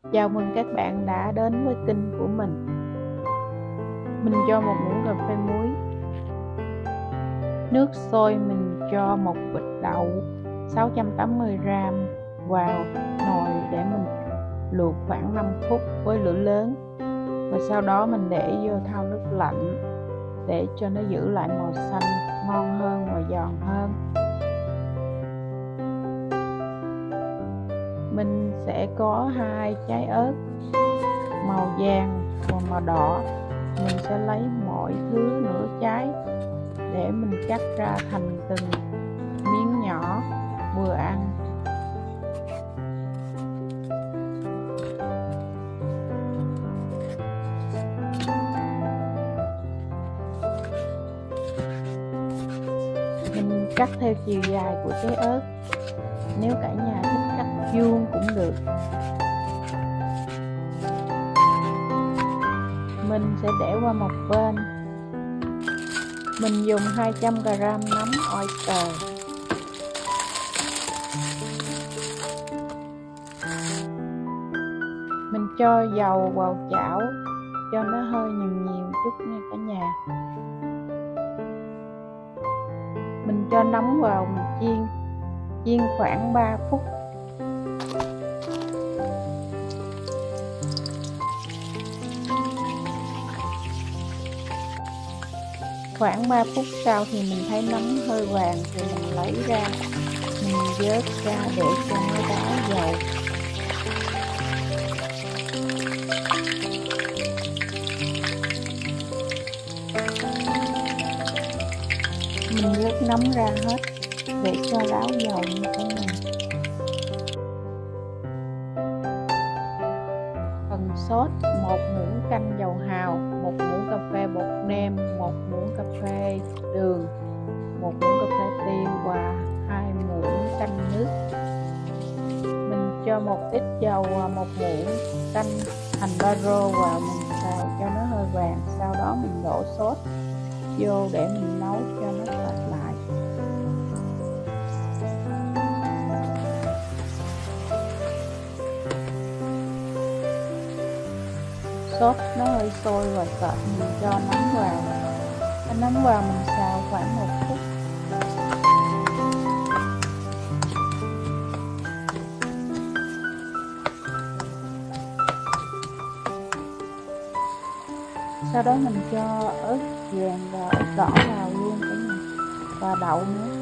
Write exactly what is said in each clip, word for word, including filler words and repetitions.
Chào mừng các bạn đã đến với kênh của mình. Mình cho một muỗng cà phê muối, nước sôi mình cho một bịch đậu sáu trăm tám mươi gam vào nồi để mình luộc khoảng năm phút với lửa lớn, và sau đó mình để vô thau nước lạnh để cho nó giữ lại màu xanh ngon hơn và giòn hơn. Mình sẽ có hai trái ớt màu vàng và màu đỏ. Mình sẽ lấy mỗi thứ nửa trái để mình cắt ra thành từng miếng nhỏ vừa ăn. Mình cắt theo chiều dài của trái ớt, nếu cả nhà thích cắt vuông cũng được. Mình sẽ để qua một bên. Mình dùng hai trăm gam nấm oyster. Mình cho dầu vào chảo cho nó hơi nhiều nhiều chút nha cả nhà. Mình cho nấm vào mình chiên chiên khoảng ba phút. Khoảng ba phút sau thì mình thấy nấm hơi vàng thì mình lấy ra, mình vớt ra để cho nó ráo dầu. Mình vớt nấm ra hết để cho ráo dầu như thế này. Phần sốt: một muỗng canh dầu hào, một muỗng cà phê bột nêm, một muỗng cà phê đường, một muỗng cà phê tiêu và hai muỗng canh nước. Mình cho một ít dầu và một muỗng canh hành baro vào, mình xào cho nó hơi vàng. Sau đó mình đổ sốt vô để mình nấu cho nó sệt lại. Sốt nó hơi sôi và sệt, mình cho nấm vào. Cái nấm vào mình xào khoảng một phút. Sau đó mình cho ớt vàng và ớt đỏ vào luôn cả nhà, và đậu nữa.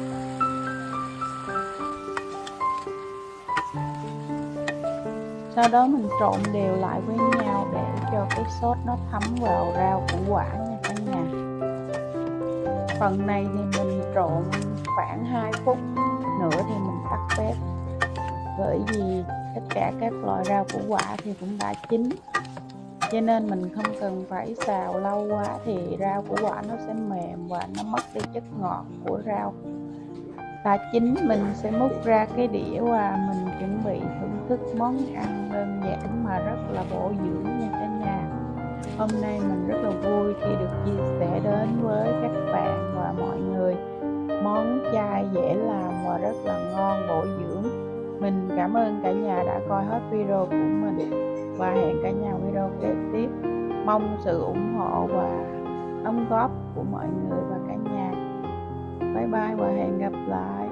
Sau đó mình trộn đều lại với nhau để cho cái sốt nó thấm vào rau củ quả nha cả nhà. Phần này thì mình trộn khoảng hai phút nữa thì mình tắt bếp, bởi vì tất cả các loại rau củ quả thì cũng đã chín, cho nên mình không cần phải xào lâu quá thì rau củ quả nó sẽ mềm và nó mất đi chất ngọt của rau. Đã chín mình sẽ múc ra cái đĩa và mình chuẩn bị thưởng thức món ăn đơn giản mà rất là bổ dưỡng nha cả nhà. Hôm nay mình rất là vui khi được chia sẻ đến với các bạn và mọi người món chay dễ làm và rất là ngon bổ dưỡng. Mình cảm ơn cả nhà đã coi hết video của mình và hẹn cả nhà video kế tiếp. Mong sự ủng hộ và đóng góp của mọi người và cả nhà. Bye bye và hẹn gặp lại.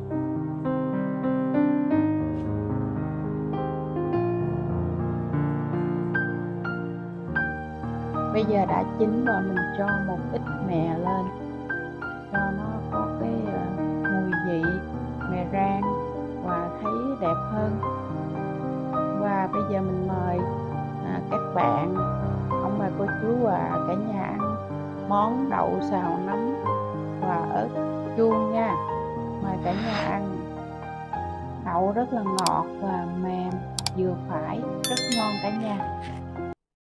Bây giờ đã chín và mình cho một ít mè lên cho nó có cái uh, mùi vị mè rang và thấy đẹp hơn. Và bây giờ mình mời à, các bạn, ông bà cô chú và cả nhà ăn món đậu xào nấm và ớt chuông nha. Mời cả nhà ăn. Đậu rất là ngọt và mềm vừa phải, rất ngon cả nhà.